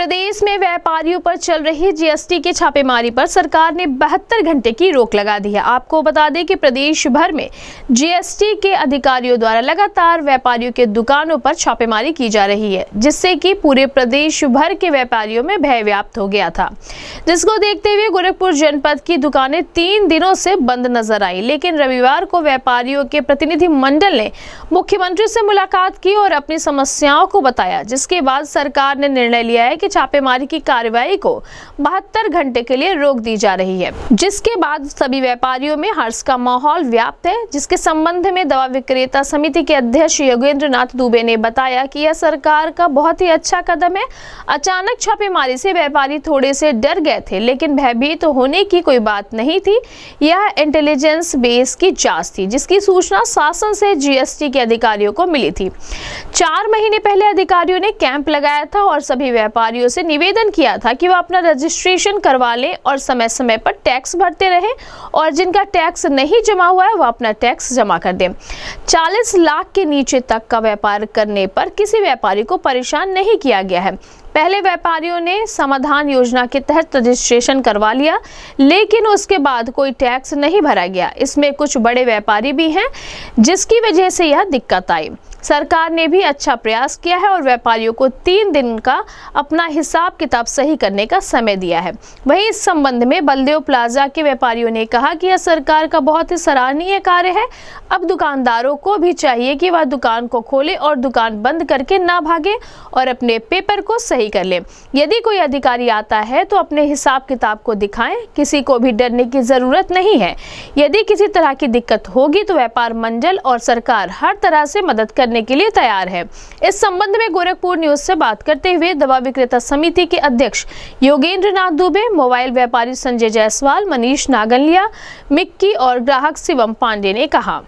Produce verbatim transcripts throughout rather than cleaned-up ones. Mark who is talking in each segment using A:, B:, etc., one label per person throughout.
A: प्रदेश में व्यापारियों पर चल रही जीएसटी की छापेमारी पर सरकार ने बहत्तर घंटे की रोक लगा दी है। आपको बता दें कि प्रदेश भर में जीएसटी के अधिकारियों द्वारा लगातार व्यापारियों के दुकानों पर छापेमारी की जा रही है, जिससे कि पूरे प्रदेश भर के व्यापारियों में भय व्याप्त हो गया था, जिसको देखते हुए गोरखपुर जनपद की दुकानें तीन दिनों से बंद नजर आई। लेकिन रविवार को व्यापारियों के प्रतिनिधि मंडल ने मुख्यमंत्री से मुलाकात की और अपनी समस्याओं को बताया, जिसके बाद सरकार ने निर्णय लिया है कि छापेमारी की कार्रवाई को बहत्तर घंटे के लिए रोक दी जा रही है, जिसके बाद सभी व्यापारियों में हर्ष का माहौल व्याप्त है। जिसके संबंध में दवा विक्रेता समिति के अध्यक्ष योगेंद्र नाथ दुबे ने बताया कि यह सरकार का बहुत ही अच्छा कदम है। अचानक छापेमारी से व्यापारी थोड़े से डर गए थे, लेकिन भयभीत तो होने की कोई बात नहीं थी। यह इंटेलिजेंस बेस की जांच थी, जिसकी सूचना शासन से जीएसटी के अधिकारियों को मिली थी। चार महीने पहले अधिकारियों ने कैंप लगाया था और सभी व्यापारियों से निवेदन किया था कि वह अपना रजिस्ट्रेशन करवा लें और समय समय पर टैक्स भरते रहें, और जिनका टैक्स नहीं जमा हुआ है वह अपना टैक्स जमा कर दें। चालीस लाख के नीचे तक का व्यापार करने पर किसी व्यापारी को परेशान नहीं किया गया है। पहले व्यापारियों ने समाधान योजना के तहत रजिस्ट्रेशन करवा लिया, लेकिन उसके बाद कोई टैक्स नहीं भरा गया। इसमें कुछ बड़े व्यापारी भी हैं, जिसकी वजह से यह दिक्कत आई। सरकार ने भी अच्छा प्रयास किया है और व्यापारियों को तीन दिन का अपना हिसाब किताब सही करने का समय दिया है। वहीं इस संबंध में बलदेव प्लाजा के व्यापारियों ने कहा कि यह सरकार का बहुत ही सराहनीय कार्य है। अब दुकानदारों को भी चाहिए कि वह दुकान को खोले और दुकान बंद करके ना भागे और अपने पेपर को सही कर ले। यदि कोई अधिकारी आता है तो अपने हिसाब किताब को दिखाएं, किसी को भी डरने की जरूरत नहीं है। यदि किसी तरह की दिक्कत होगी तो व्यापार मंडल और सरकार हर तरह से मदद करने के लिए तैयार है। इस संबंध में गोरखपुर न्यूज से बात करते हुए दवा विक्रेता समिति के अध्यक्ष योगेंद्र नाथ दुबे, मोबाइल व्यापारी संजय जायसवाल, मनीष नागलिया, मिक्की और ग्राहक शिवम पांडे ने कहा।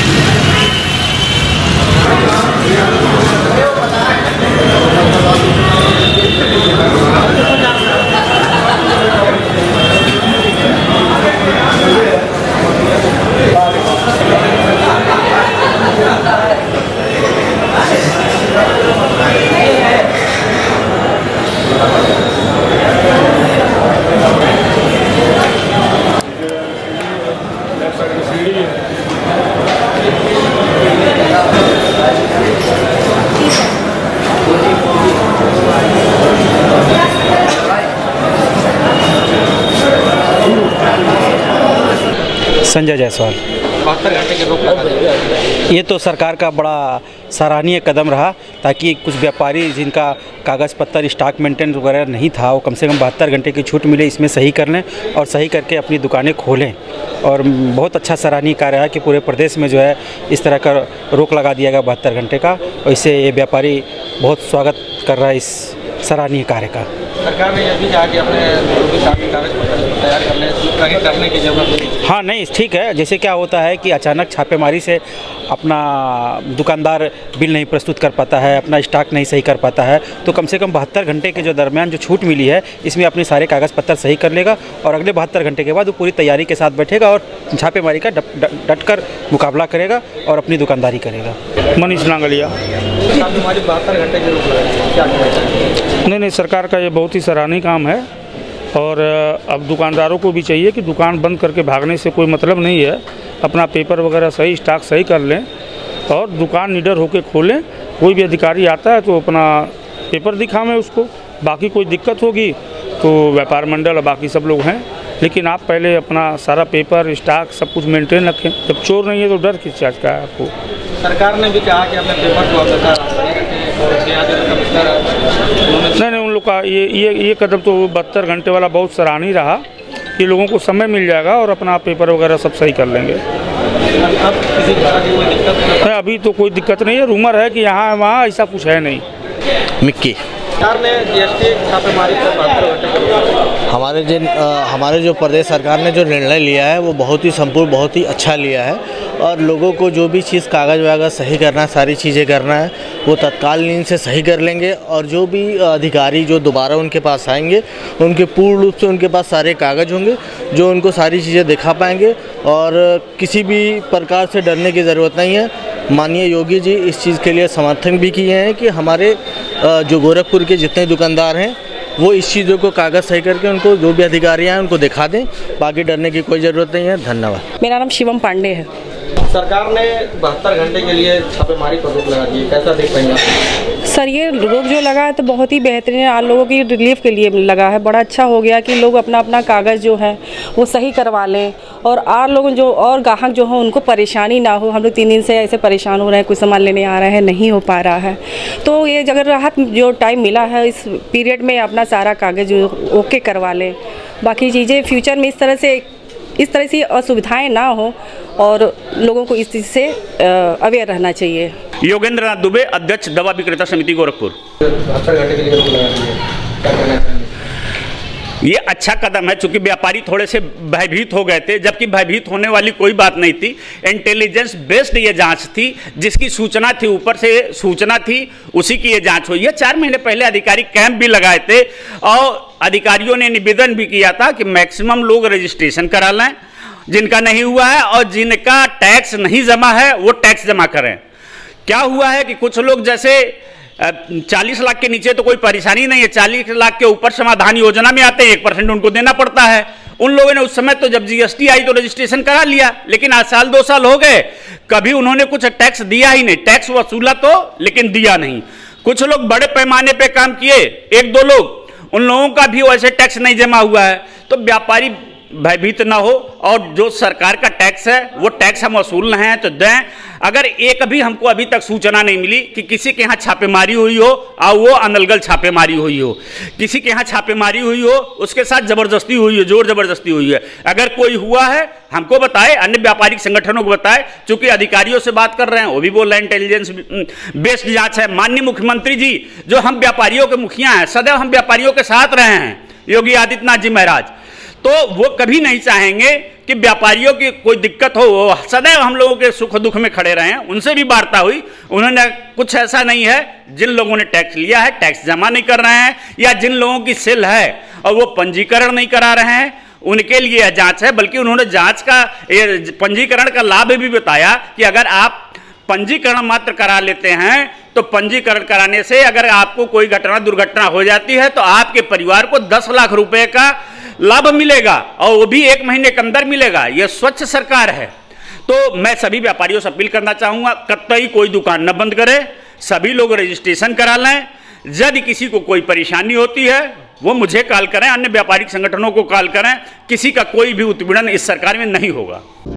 B: संजय जायसवाल।
C: बहत्तर घंटे के रोक लगा दी।
B: ये तो सरकार का बड़ा सराहनीय कदम रहा, ताकि कुछ व्यापारी जिनका कागज़ पत्तर स्टॉक मेंटेन वगैरह नहीं था, वो कम से कम बहत्तर घंटे की छूट मिले, इसमें सही कर लें और सही करके अपनी दुकानें खोलें। और बहुत अच्छा सराहनीय कार्य है कि पूरे प्रदेश में जो है इस तरह का रोक लगा दिया गया बहत्तर घंटे का, और इससे ये व्यापारी बहुत स्वागत कर रहा है इस सराहनीय कार्य का।
C: सरकार ने यह भी कहा कि अपने कागज पत्र तैयार कर लें, कहीं करने की जरूरत नहीं।
B: हाँ नहीं, ठीक है। जैसे क्या होता है कि अचानक छापेमारी से अपना दुकानदार बिल नहीं प्रस्तुत कर पाता है, अपना स्टॉक नहीं सही कर पाता है, तो कम से कम बहत्तर घंटे के जो दरमियान जो छूट मिली है, इसमें अपने सारे कागज़ पत्र सही कर लेगा और अगले बहत्तर घंटे के बाद वो पूरी तैयारी के साथ बैठेगा और छापेमारी का डट कर मुकाबला करेगा और अपनी दुकानदारी करेगा।
D: मनीष नागलिया।
C: बहत्तर घंटे की रोक लगा, क्या कहना?
D: नहीं नहीं, सरकार का ये बहुत ही सराहनीय काम है, और अब दुकानदारों को भी चाहिए कि दुकान बंद करके भागने से कोई मतलब नहीं है। अपना पेपर वगैरह सही, स्टॉक सही कर लें और दुकान निडर होकर खोलें। कोई भी अधिकारी आता है तो अपना पेपर दिखावें उसको। बाकी कोई दिक्कत होगी तो व्यापार मंडल और बाकी सब लोग हैं, लेकिन आप पहले अपना सारा पेपर, स्टॉक सब कुछ मेंटेन रखें। जब चोर नहीं है तो डर किस चीज़ का है आपको?
C: सरकार ने भी कहा कि अपने पेपर को
D: नहीं नहीं, उन लोग का ये ये ये कदम तो बहत्तर घंटे वाला बहुत सराहनीय रहा कि लोगों को समय मिल जाएगा और अपना पेपर वगैरह सब सही कर लेंगे।
C: अब किसी तरह की कोई दिक्कत नहीं?
D: अभी तो कोई दिक्कत नहीं है। रूमर है कि यहाँ वहाँ ऐसा कुछ है नहीं।
B: मिक्की।
C: सरकार ने जीएसटी छापेमारी पर बहत्तर घंटे
E: हमारे जिन हमारे जो प्रदेश सरकार ने जो निर्णय लिया है वो बहुत ही संपूर्ण, बहुत ही अच्छा लिया है, और लोगों को जो भी चीज़ कागज़ वागज सही करना है, सारी चीज़ें करना है, वो तत्कालीन से सही कर लेंगे। और जो भी अधिकारी जो दोबारा उनके पास आएंगे, उनके पूर्ण रूप से उनके पास सारे कागज़ होंगे जो उनको सारी चीज़ें दिखा पाएंगे, और किसी भी प्रकार से डरने की ज़रूरत नहीं है। माननीय योगी जी इस चीज़ के लिए समर्थन भी किए हैं कि हमारे जो गोरखपुर के जितने दुकानदार हैं वो इस चीज़ों को कागज़ सही करके उनको जो भी अधिकारी हैं उनको दिखा दें, बाकी डरने की कोई ज़रूरत नहीं है। धन्यवाद।
F: मेरा नाम शिवम पांडे है।
C: सरकार ने बहत्तर घंटे के लिए छापेमारी पर रोक लगा दी है, कैसा देख पाएंगे आप?
F: सर ये रोक जो लगा है तो बहुत ही बेहतरीन है, आप लोगों की रिलीफ के लिए लगा है। बड़ा अच्छा हो गया कि लोग अपना अपना कागज़ जो है वो सही करवा लें और आप लोग जो और ग्राहक जो हो उनको परेशानी ना हो। हम लोग तीन दिन से ऐसे परेशान हो रहे हैं, कुछ सामान लेने आ रहा है नहीं हो पा रहा है, तो ये अगर राहत जो टाइम मिला है इस पीरियड में अपना सारा कागज़ जो ओके करवा लें। बाकी चीज़ें फ्यूचर में इस तरह से इस तरह से असुविधाएं ना हो और लोगों को इस चीज़ से अवेयर रहना चाहिए।
G: योगेंद्र नाथ दुबे, अध्यक्ष दवा विक्रेता समिति गोरखपुर।
C: बहत्तर घंटे के लिए रोक लगा दी है, क्या कहना चाहेंगे?
G: ये अच्छा कदम है, चूंकि व्यापारी थोड़े से भयभीत हो गए थे, जबकि भयभीत होने वाली कोई बात नहीं थी। इंटेलिजेंस बेस्ड ये जांच थी, जिसकी सूचना थी, ऊपर से सूचना थी, उसी की ये जांच हुई है। चार महीने पहले अधिकारी कैंप भी लगाए थे और अधिकारियों ने निवेदन भी किया था कि मैक्सिमम लोग रजिस्ट्रेशन करा लें, जिनका नहीं हुआ है और जिनका टैक्स नहीं जमा है वो टैक्स जमा करें। क्या हुआ है कि कुछ लोग जैसे चालीस लाख के नीचे तो कोई परेशानी नहीं है, चालीस लाख के ऊपर समाधान योजना में आते हैं, एक परसेंट उनको देना पड़ता है। उन लोगों ने उस समय तो जब जीएसटी आई तो रजिस्ट्रेशन करा लिया, लेकिन आज साल दो साल हो गए, कभी उन्होंने कुछ टैक्स दिया ही नहीं। टैक्स वसूला तो लेकिन दिया नहीं। कुछ लोग बड़े पैमाने पे काम किए, एक दो लोग, उन लोगों का भी वैसे टैक्स नहीं जमा हुआ है। तो व्यापारी भयभीत ना हो और जो सरकार का टैक्स है वो टैक्स हम वसूल रहे हैं तो दें। अगर एक भी हमको अभी तक सूचना नहीं मिली कि किसी के यहाँ छापेमारी हुई हो और वो अनलगल छापेमारी हुई हो, किसी के यहाँ छापेमारी हुई हो उसके साथ जबरदस्ती हुई हो, जोर जबरदस्ती हुई है, अगर कोई हुआ है हमको बताए, अन्य व्यापारिक संगठनों को बताए। चूंकि अधिकारियों से बात कर रहे हैं, वो भी बोल रहे हैं इंटेलिजेंस बेस्ड जांच है। माननीय मुख्यमंत्री जी जो हम व्यापारियों के मुखिया हैं, सदैव हम व्यापारियों के साथ रहे हैं, योगी आदित्यनाथ जी महाराज, तो वो कभी नहीं चाहेंगे कि व्यापारियों की कोई दिक्कत हो, वो सदैव हम लोगों के सुख दुख में खड़े रहे हैं। उनसे भी वार्ता हुई, उन्होंने कुछ ऐसा नहीं है, जिन लोगों ने टैक्स लिया है टैक्स जमा नहीं कर रहे हैं, या जिन लोगों की सेल है और वो पंजीकरण नहीं करा रहे हैं उनके लिए यह जांच है। बल्कि उन्होंने जांच का पंजीकरण का लाभ भी बताया कि अगर आप पंजीकरण मात्र करा लेते हैं तो पंजीकरण कराने से अगर आपको कोई घटना दुर्घटना हो जाती है तो आपके परिवार को दस लाख रुपए का लाभ मिलेगा और वो भी एक महीने के अंदर मिलेगा। यह स्वच्छ सरकार है। तो मैं सभी व्यापारियों से अपील करना चाहूँगा, कतई कोई दुकान न बंद करे, सभी लोग रजिस्ट्रेशन करा लें। यदि किसी को कोई परेशानी होती है वो मुझे कॉल करें, अन्य व्यापारिक संगठनों को कॉल करें, किसी का कोई भी उत्पीड़न इस सरकार में नहीं होगा।